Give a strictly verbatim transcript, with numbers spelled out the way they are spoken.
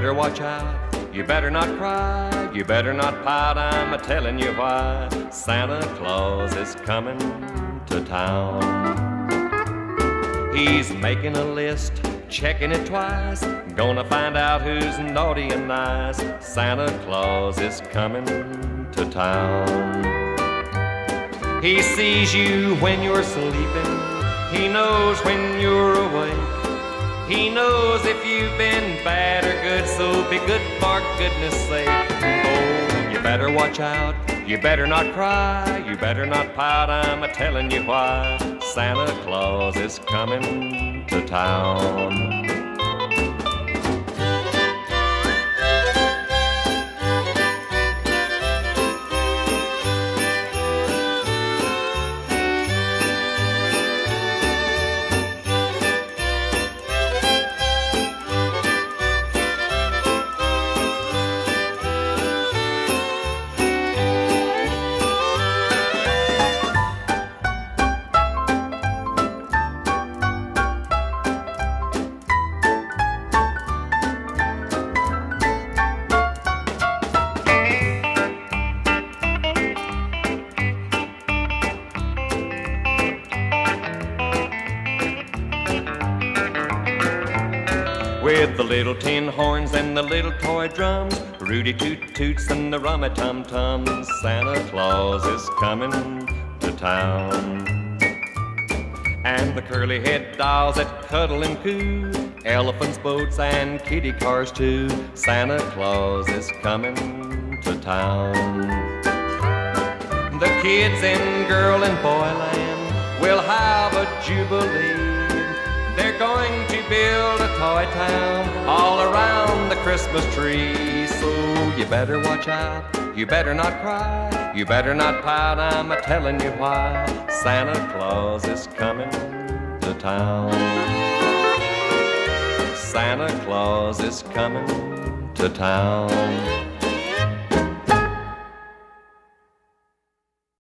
better watch out, you better not cry, you better not pout, I'm a-telling you why. Santa Claus is coming to town. He's making a list, checking it twice, gonna find out who's naughty and nice. Santa Claus is coming to town. He sees you when you're sleeping, he knows when you're awake. He knows if you've been bad or good, so be good for goodness sake. Oh, you better watch out, you better not cry, you better not pout, I'm a-telling you why. Santa Claus is coming to town. With the little tin horns and the little toy drums, Rudy Toot Toots and the rummy tum tums, Santa Claus is coming to town. And the curly head dolls that cuddle and coo, elephants, boats, and kitty cars too, Santa Claus is coming to town. The kids in girl and boy land will have a jubilee. They're going to build a toy town all around the Christmas tree. So you better watch out, you better not cry, you better not pout, I'm a-telling you why. Santa Claus is coming to town. Santa Claus is coming to town.